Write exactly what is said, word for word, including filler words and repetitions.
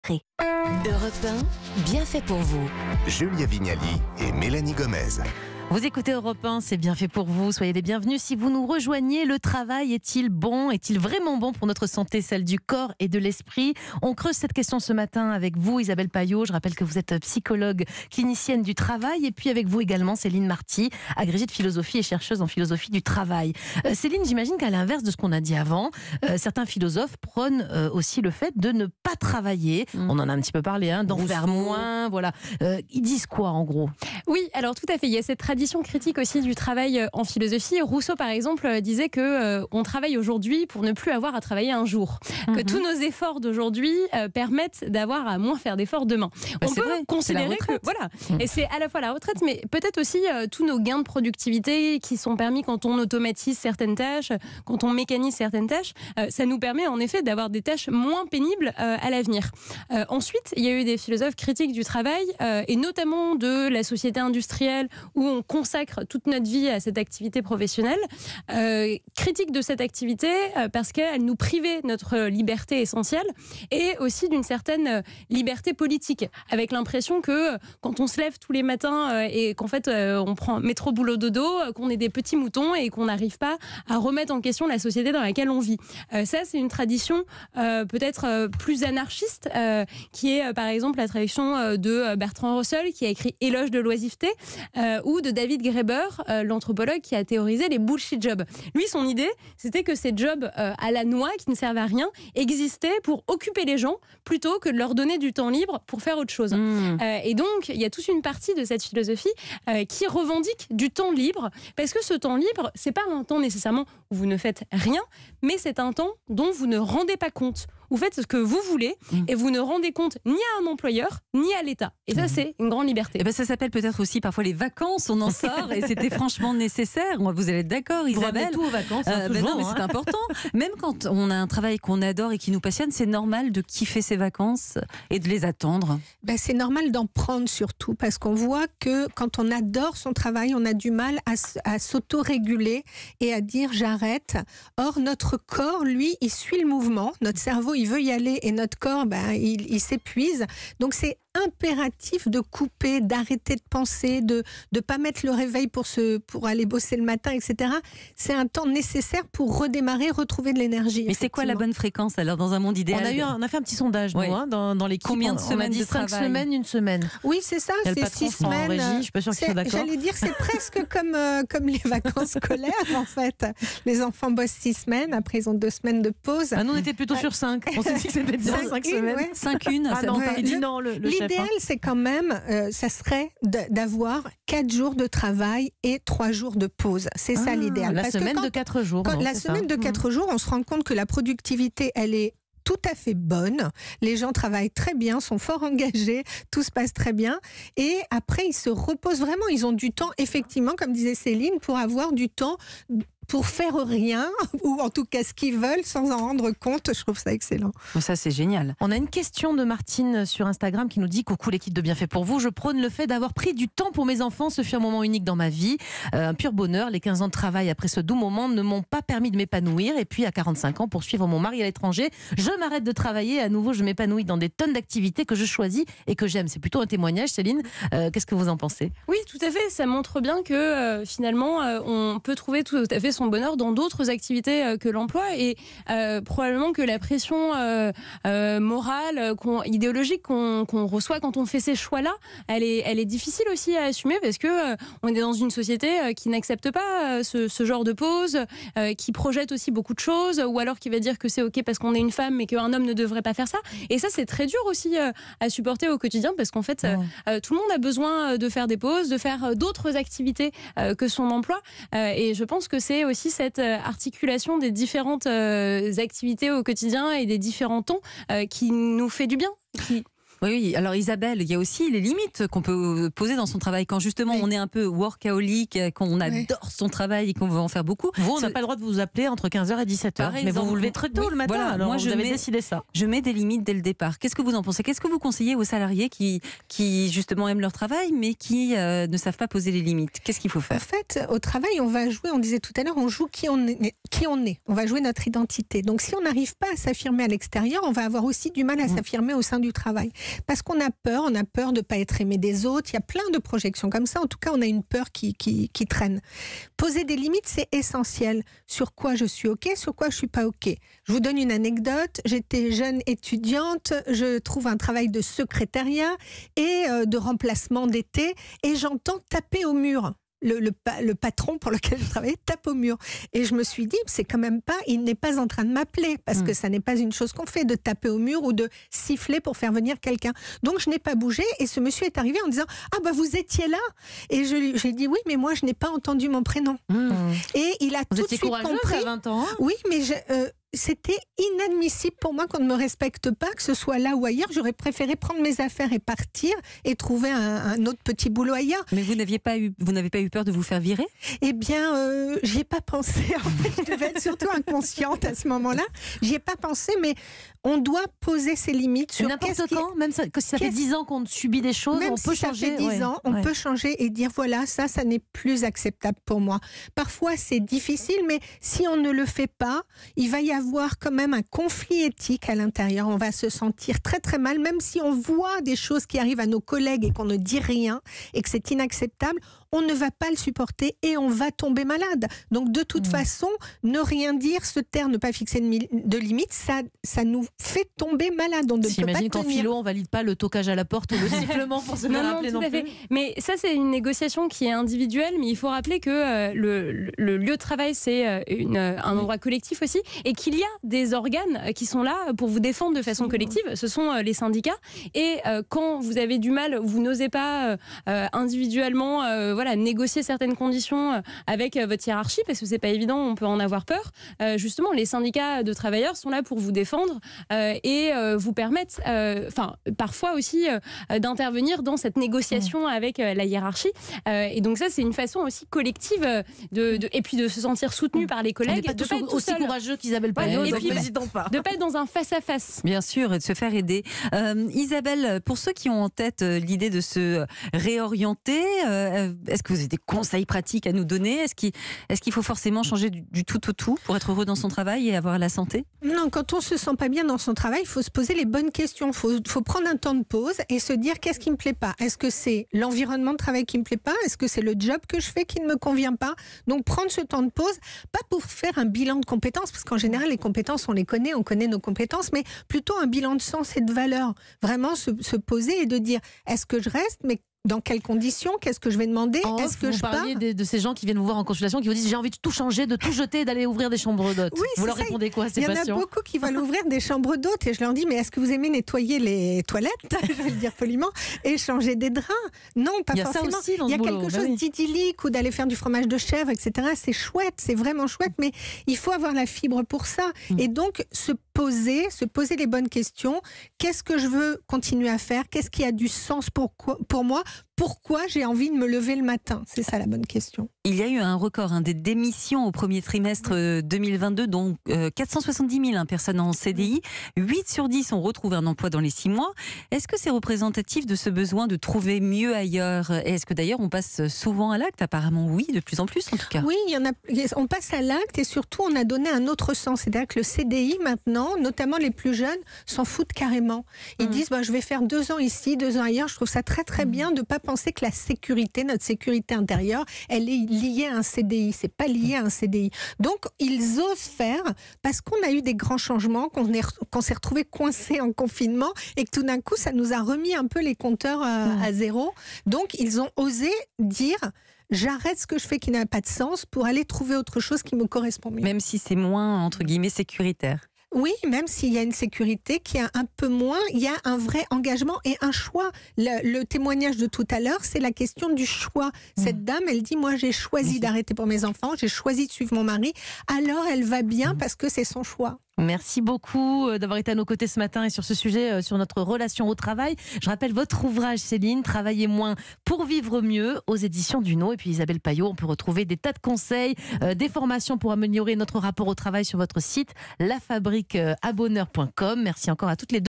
Europe un, bien fait pour vous. Julia Vignali et Mélanie Gomez. Vous écoutez Europe un, c'est bien fait pour vous. Soyez les bienvenus. Si vous nous rejoignez, le travail est-il bon? Est-il vraiment bon pour notre santé, celle du corps et de l'esprit? On creuse cette question ce matin avec vous, Isabelle Payot. Je rappelle que vous êtes psychologue clinicienne du travail. Et puis avec vous également, Céline Marty, agrégée de philosophie et chercheuse en philosophie du travail. Euh, Céline, j'imagine qu'à l'inverse de ce qu'on a dit avant, euh, certains philosophes prônent euh, aussi le fait de ne pas travailler. Mmh. On en a un petit peu parlé, hein, d'en faire moins. Voilà. Euh, ils disent quoi en gros? Oui, alors tout à fait. Il y a cette tradition critique aussi du travail en philosophie. Rousseau, par exemple, disait que euh, on travaille aujourd'hui pour ne plus avoir à travailler un jour. Mm-hmm. Que tous nos efforts d'aujourd'hui euh, permettent d'avoir à moins faire d'efforts demain. Bah, on peut vrai, considérer que voilà, mm. et c'est à la fois la retraite, mais peut-être aussi euh, tous nos gains de productivité qui sont permis quand on automatise certaines tâches, quand on mécanise certaines tâches. Euh, ça nous permet en effet d'avoir des tâches moins pénibles euh, à l'avenir. Euh, ensuite, il y a eu des philosophes critiques du travail euh, et notamment de la société industrielle où on consacre toute notre vie à cette activité professionnelle, euh, critique de cette activité euh, parce qu'elle nous privait notre liberté essentielle et aussi d'une certaine euh, liberté politique, avec l'impression que euh, quand on se lève tous les matins euh, et qu'en fait euh, on prend métro boulot dodo, euh, qu'on est des petits moutons et qu'on n'arrive pas à remettre en question la société dans laquelle on vit. Euh, ça, c'est une tradition euh, peut-être euh, plus anarchiste, euh, qui est euh, par exemple la tradition euh, de Bertrand Russell, qui a écrit Éloge de l'oisiveté, euh, ou de David Graeber, euh, l'anthropologue qui a théorisé les bullshit jobs. Lui, son idée, c'était que ces jobs euh, à la noix, qui ne servent à rien, existaient pour occuper les gens plutôt que de leur donner du temps libre pour faire autre chose. Mmh. Euh, et donc, il y a toute une partie de cette philosophie euh, qui revendique du temps libre, parce que ce temps libre, c'est pas un temps nécessairement où vous ne faites rien, mais c'est un temps dont vous ne rendez pas compte. Vous faites ce que vous voulez mmh. et vous ne rendez compte ni à un employeur, ni à l'État. Et ça, mmh. c'est une grande liberté. Et ben ça s'appelle peut-être aussi parfois les vacances, on en sort, et c'était franchement nécessaire. Vous allez être d'accord, Isabelle? Vous tout aux vacances, hein, euh, toujours, ben non, mais hein. c'est important. Même quand on a un travail qu'on adore et qui nous passionne, c'est normal de kiffer ses vacances et de les attendre. Ben, c'est normal d'en prendre surtout, parce qu'on voit que quand on adore son travail, on a du mal à, à s'auto-réguler et à dire j'arrête. Or, notre corps, lui, il suit le mouvement. Notre cerveau, il veut y aller, et notre corps, ben, il, il s'épuise. Donc, c'est impératif de couper, d'arrêter de penser, de ne pas mettre le réveil pour, se, pour aller bosser le matin, et cetera. C'est un temps nécessaire pour redémarrer, retrouver de l'énergie. Mais c'est quoi la bonne fréquence alors dans un monde idéal? On a, eu un, on a fait un petit sondage, ouais. nous, hein, dans, dans l'équipe. Combien de on, semaines on a dit de cinq travail? semaines, une semaine. Oui, c'est ça, c'est six semaines. Régie, je suis pas sûre qu'ils soient d'accord. J'allais dire, c'est presque comme, euh, comme les vacances scolaires, en fait. Les enfants bossent six semaines, après ils ont deux semaines de pause. Ah, nous, on était plutôt sur cinq. On s'est dit que c'était bien cinq semaines. Ouais. cinq une. Ah non, il dit non, le, le L'idéal, chef, hein. c'est quand même, euh, ça serait d'avoir quatre jours de travail et trois jours de pause. C'est ah, ça l'idéal. La Parce semaine quand, de quatre jours. Quand non, la semaine ça. de quatre mmh. jours, on se rend compte que la productivité, elle est tout à fait bonne. Les gens travaillent très bien, sont fort engagés, tout se passe très bien. Et après, ils se reposent vraiment. Ils ont du temps, effectivement, comme disait Céline, pour avoir du temps pour faire rien, ou en tout cas ce qu'ils veulent, sans en rendre compte. Je trouve ça excellent. Ça, c'est génial. On a une question de Martine sur Instagram qui nous dit « Coucou l'équipe de Bienfait pour vous, je prône le fait d'avoir pris du temps pour mes enfants. Ce fut un moment unique dans ma vie. Euh, un pur bonheur. Les quinze ans de travail après ce doux moment ne m'ont pas permis de m'épanouir. Et puis à quarante-cinq ans, pour suivre mon mari à l'étranger, je m'arrête de travailler. À nouveau, je m'épanouis dans des tonnes d'activités que je choisis et que j'aime. » C'est plutôt un témoignage, Céline. Euh, Qu'est-ce que vous en pensez? Oui, tout à fait. Ça montre bien que euh, finalement, euh, on peut trouver tout à fait son bonheur dans d'autres activités euh, que l'emploi, et euh, probablement que la pression euh, euh, morale, qu'on, idéologique qu'on qu'on reçoit quand on fait ces choix-là, elle est, elle est difficile aussi à assumer, parce que euh, on est dans une société euh, qui n'accepte pas euh, ce, ce genre de pause, euh, qui projette aussi beaucoup de choses, ou alors qui va dire que c'est ok parce qu'on est une femme mais qu'un homme ne devrait pas faire ça. Et ça, c'est très dur aussi euh, à supporter au quotidien, parce qu'en fait, euh, euh, tout le monde a besoin de faire des pauses, de faire euh, d'autres activités euh, que son emploi. Euh, et je pense que c'est aussi cette articulation des différentes euh, activités au quotidien et des différents temps euh, qui nous fait du bien. Qui... Oui, alors Isabelle, il y a aussi les limites qu'on peut poser dans son travail quand justement oui. on est un peu workaholic, qu'on adore oui. son travail et qu'on veut en faire beaucoup. Vous, on n'a pas le droit de vous appeler entre quinze heures et dix-sept heures. Mais vous vous levez très tôt oui. le matin, voilà, alors moi, vous je avez mets, décidé ça. Je mets des limites dès le départ. Qu'est-ce que vous en pensez? Qu'est-ce que vous conseillez aux salariés qui, qui justement aiment leur travail mais qui euh, ne savent pas poser les limites? Qu'est-ce qu'il faut faire? En fait, au travail, on va jouer, on disait tout à l'heure, on joue qui on est. Qui on est. On va jouer notre identité. Donc si on n'arrive pas à s'affirmer à l'extérieur, on va avoir aussi du mal à mmh. s'affirmer au sein du travail. Parce qu'on a peur, on a peur de ne pas être aimé des autres. Il y a plein de projections comme ça. En tout cas, on a une peur qui, qui, qui traîne. Poser des limites, c'est essentiel. Sur quoi je suis OK, sur quoi je ne suis pas OK. Je vous donne une anecdote. J'étais jeune étudiante, je trouve un travail de secrétariat et euh, de remplacement d'été et j'entends taper au mur. Le, le, le patron pour lequel je travaillais tape au mur. Et je me suis dit, c'est quand même pas, il n'est pas en train de m'appeler, parce mmh. que ça n'est pas une chose qu'on fait, de taper au mur ou de siffler pour faire venir quelqu'un. Donc je n'ai pas bougé, et ce monsieur est arrivé en disant, ah bah vous étiez là. Et je, j'ai dit, oui, mais moi je n'ai pas entendu mon prénom. Mmh. Et il a vous tout de suite compris. À vingt ans, hein oui, mais je, euh, c'était inadmissible pour moi qu'on ne me respecte pas, que ce soit là ou ailleurs. J'aurais préféré prendre mes affaires et partir et trouver un, un autre petit boulot ailleurs. Mais vous n'aviez pas eu, vous n'avez pas eu peur de vous faire virer? Eh bien, euh, j'y ai pas pensé. En fait, je devais être surtout inconsciente à ce moment-là. J'y ai pas pensé, mais on doit poser ses limites sur n'importe quand, qui... même ça, si ça fait dix ans qu'on subit des choses, même on peut si changer. Ça fait dix ouais. ans, on ouais. peut changer et dire voilà, ça, ça n'est plus acceptable pour moi. Parfois, c'est difficile, mais si on ne le fait pas, il va y avoir quand même un conflit éthique à l'intérieur. On va se sentir très très mal, même si on voit des choses qui arrivent à nos collègues et qu'on ne dit rien et que c'est inacceptable. On ne va pas le supporter et on va tomber malade. Donc de toute mmh. façon, ne rien dire, se taire, ne pas fixer de, de limites, ça, ça nous fait tomber malade. On ne si peut pas imagine qu'en tenir. philo, on valide pas le toquage à la porte ou le sifflement pour se faire appeler non, non plus. Mais ça, c'est une négociation qui est individuelle, mais il faut rappeler que euh, le, le, le lieu de travail, c'est euh, une, un endroit collectif aussi, et qu'il y a des organes qui sont là pour vous défendre de façon collective. Ce sont euh, les syndicats. Et euh, quand vous avez du mal, vous n'osez pas euh, individuellement euh, voilà, négocier certaines conditions avec votre hiérarchie, parce que c'est pas évident, on peut en avoir peur. Euh, justement, les syndicats de travailleurs sont là pour vous défendre euh, et euh, vous permettre, enfin, euh, parfois aussi euh, d'intervenir dans cette négociation mmh. avec euh, la hiérarchie. Euh, et donc ça, c'est une façon aussi collective de, de et puis de se sentir soutenu par les collègues. On n'est pas de tous pas être aussi seul. courageux qu'Isabelle Paillot, ouais, donc n'hésitons pas. De pas être dans un face à face. Bien sûr, et de se faire aider. Euh, Isabelle, pour ceux qui ont en tête l'idée de se réorienter, euh, est-ce que vous avez des conseils pratiques à nous donner? Est-ce qu'il, est-ce qu'il faut forcément changer du, du tout au tout pour être heureux dans son travail et avoir la santé? Non, quand on se sent pas bien dans son travail, il faut se poser les bonnes questions. Il faut, faut prendre un temps de pause et se dire qu'est-ce qui me plaît pas? Est-ce que c'est l'environnement de travail qui me plaît pas? Est-ce que c'est le job que je fais qui ne me convient pas? Donc prendre ce temps de pause, pas pour faire un bilan de compétences, parce qu'en général les compétences on les connaît, on connaît nos compétences, mais plutôt un bilan de sens et de valeur. Vraiment se, se poser et de dire est-ce que je reste, mais dans quelles conditions? Qu'est-ce que je vais demander? En Est-ce off, que vous je parliez pars de, de ces gens qui viennent vous voir en consultation, qui vous disent j'ai envie de tout changer, de tout jeter, d'aller ouvrir des chambres d'hôtes. Oui, vous leur ça. répondez quoi à ces patients? Il y en patients? a beaucoup qui veulent ouvrir des chambres d'hôtes et je leur dis mais est-ce que vous aimez nettoyer les toilettes? Je vais le dire poliment. Et changer des draps? Non, pas Il y a forcément. Ça aussi dans Il y a ce quelque boulot. chose bah oui. d'idyllique ou d'aller faire du fromage de chèvre, et cetera. C'est chouette, c'est vraiment chouette, mais il faut avoir la fibre pour ça. Mmh. Et donc se poser, se poser les bonnes questions. Qu'est-ce que je veux continuer à faire? Qu'est-ce qui a du sens pour, quoi, pour moi? Pourquoi j'ai envie de me lever le matin? C'est ça la bonne question. Il y a eu un record hein, des démissions au premier trimestre deux mille vingt-deux, dont euh, quatre cent soixante-dix mille hein, personnes en C D I. huit sur dix ont retrouvé un emploi dans les six mois. Est-ce que c'est représentatif de ce besoin de trouver mieux ailleurs? Et est-ce que d'ailleurs on passe souvent à l'acte? Apparemment oui, de plus en plus en tout cas. Oui, il y en a, on passe à l'acte et surtout on a donné un autre sens. C'est-à-dire que le C D I maintenant, notamment les plus jeunes, s'en foutent carrément. Ils mmh. disent bah, je vais faire deux ans ici, deux ans ailleurs. Je trouve ça très très mmh. bien de ne pas penser que la sécurité, notre sécurité intérieure, elle est liée à un C D I. C'est pas lié à un C D I. Donc, ils osent faire parce qu'on a eu des grands changements, qu'on, est, qu'on s'est retrouvé coincé en confinement et que tout d'un coup, ça nous a remis un peu les compteurs à, mmh. à zéro. Donc, ils ont osé dire j'arrête ce que je fais qui n'a pas de sens pour aller trouver autre chose qui me correspond mieux. Même si c'est moins, entre guillemets, sécuritaire. Oui, même s'il y a une sécurité qui est un peu moins, il y a un vrai engagement et un choix. Le, le témoignage de tout à l'heure, c'est la question du choix. Cette mmh. dame, elle dit, moi j'ai choisi mmh. d'arrêter pour mes enfants, j'ai choisi de suivre mon mari, alors elle va bien mmh. parce que c'est son choix. Merci beaucoup d'avoir été à nos côtés ce matin et sur ce sujet, sur notre relation au travail. Je rappelle votre ouvrage, Céline, Travailler moins pour vivre mieux, aux éditions Duno. Et puis Isabelle Payot, on peut retrouver des tas de conseils, euh, des formations pour améliorer notre rapport au travail sur votre site la fabrique à bonheur point com. Merci encore à toutes les deux.